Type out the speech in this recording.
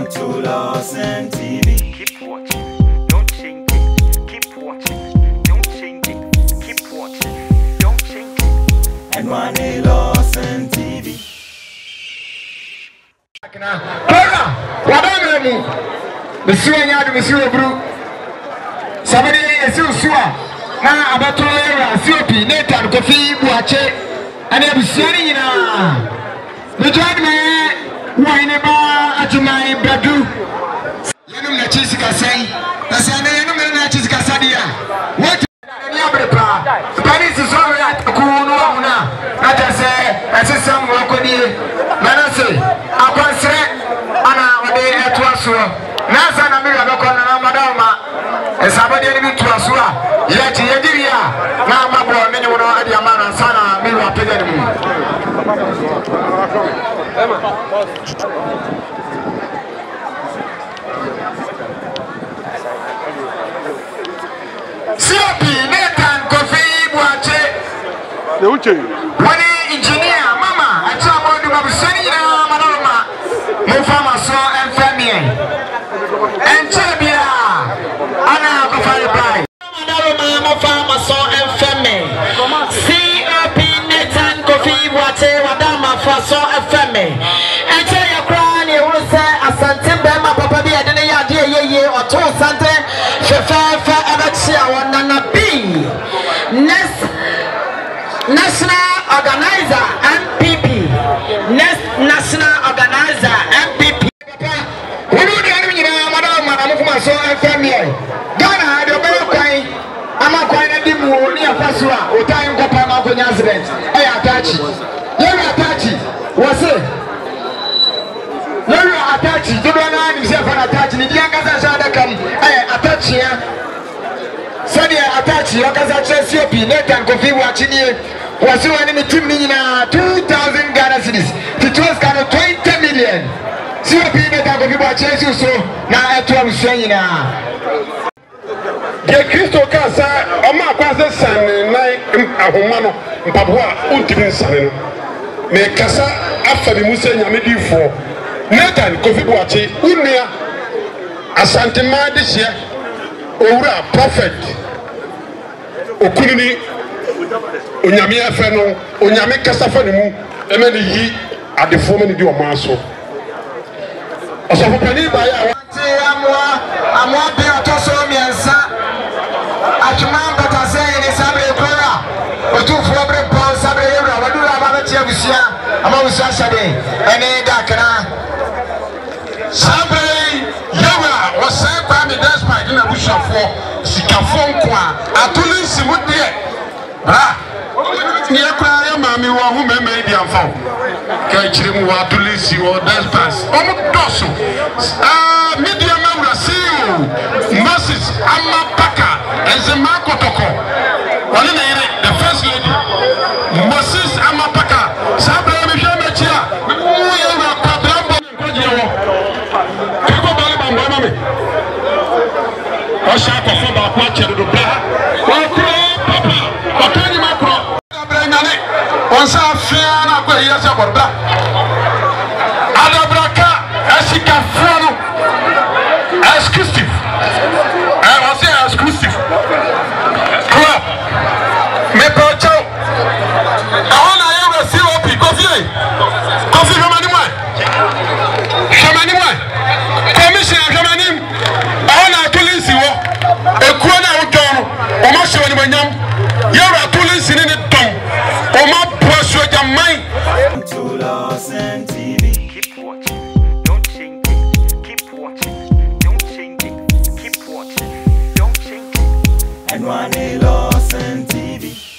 to Lordson TV. Keep watching, don't change it. Keep watching, don't change it. Keep watching, don't change it. And one day Lordson TV. Kera, wadame mu. Monsieur Nyadu, Monsieur Bru. Somebody is Usua. Na abato era Siopi, Nathan, Kofi, Boakye. And I'm saying the judgment. Why never at my bradu? Yanum na chisika say, Nasana Yanum na chisika sadia. What Yabrepra? Spanish is all right. Kuno, not as a system Wakodi, Manasseh, akwess, Anna, Ode, Atsu, Nasa, Namira, Madama, and somebody to Asua, yet Yediria, Namabo, Minuno, Adiamana, Sana, Mira, Pedro. Siopi, Nathan, Kofi, Boakye. One engineer, Mama, I tell you about Senina, Manoma, Mufama, so and Sammy, and Chabia, Anna, Kofi, Manoma, Mufama, so and Sammy. COP, Nathan, Kofi, Boakye, Wadama, so and Sammy. And tell your crown, you will say, a Santim Bema, Papa, I didn't hear or two Sante, Shefa, Abaxia, Nana B. National Organizer MPP. Next National Organizer MPP. We do the enemy now, Madam so and family. Ghana, the better coin. I'm a coin at the moon near Fasua, or time Kopama for Nazareth. I attach it. You attach it. What's it? You attach it. You don't know himself and attach it. The youngest shall come. I attach here. Sadia attach your Kazacha, Nathan, Kofi, Boakye. Was you enemy team in 2,000 Ghana cedis? It was kind of 20 million. COP Nathan, Kofi, Boakye, so now at 12 saying the Christo Casa, Oma Quasa San, Night, Ahumano, Papua, Ultimate San. May Casa after the Musa Yamidi for Nathan, Kofi, Boakye, Unia, Asantema this year, Ora, Prophet, Okunini. Onyame afa no onyame kasa fa ne mu eme ne yi adefo me ne di omaso osofopani ba ya wati amwa bi otoso miensa atuma bata say ni sabre kora otufo bre pon sabre yewra wadura ba betia busia amawusa sade ene dakra sabre yewra wose kwa mi despite na bushafo sikafo nkwa atuli simudie bra Nia cry, mammy, who may be a phone. Catch him what to listen or dance pass. Dosso. Media Mara, see you. Moses, Amma Paka, and the Marco Toko. One in the first lady. Moses, Amma Paka, Sabra Michia. We are a quadramble. People believe on women. Or sharp of about watching the black. Once I fear not where he has a border. Adabraka, Asika Frano, exclusive. I was here exclusive. Club, Maple Chow. I want to have a COP, Kofi. Kofi Shamanimai. Shamanimai. Commissioner Shamanim. I want to listen. A corner of John, almost showing my name. You're a police in the tongue. To Lordson TV. Keep watching, don't change it. Keep watching, don't change it. Keep watching, don't change it. And one day Lordson TV.